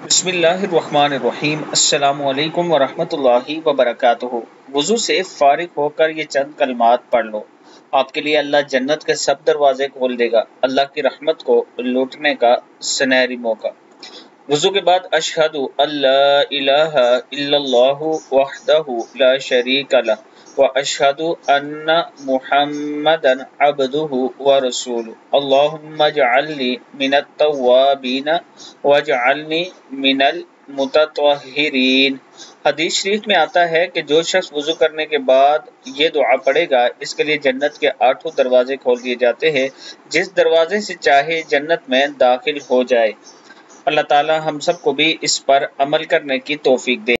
बिस्मिल्लाहिर्रहमानिर्रहीम। अस्सलामुअलैकुम वरहमतुल्लाहि वबरकातुहू। वुज़ू से फारिग होकर ये चंद कलमात पढ़ लो, आपके लिए अल्लाह जन्नत के सब दरवाजे खोल देगा। अल्लाह की रहमत को लूटने का सुनहरी मौका। वुज़ू के बाद अशहदु अल्ला इलाहा इल्लल्लाहु वहदहु ला शरीका लह व अशहदु अन्ना मुहम्मदन अब्दुहु व रसूलुहु अल्लाहुम्मा जअलनी मिनत तव्वाबीन वजअलनी मिनल मुतत्वहिरीन। हदीस शरीफ में आता है कि जो शख्स वुज़ू करने के बाद ये दुआ पढ़ेगा, इसके लिए जन्नत के 8 दरवाजे खोल दिए जाते हैं। जिस दरवाजे से चाहे जन्नत में दाखिल हो जाए। अल्लाह ताला हम सबको भी इस पर अमल करने की तौफीक दे।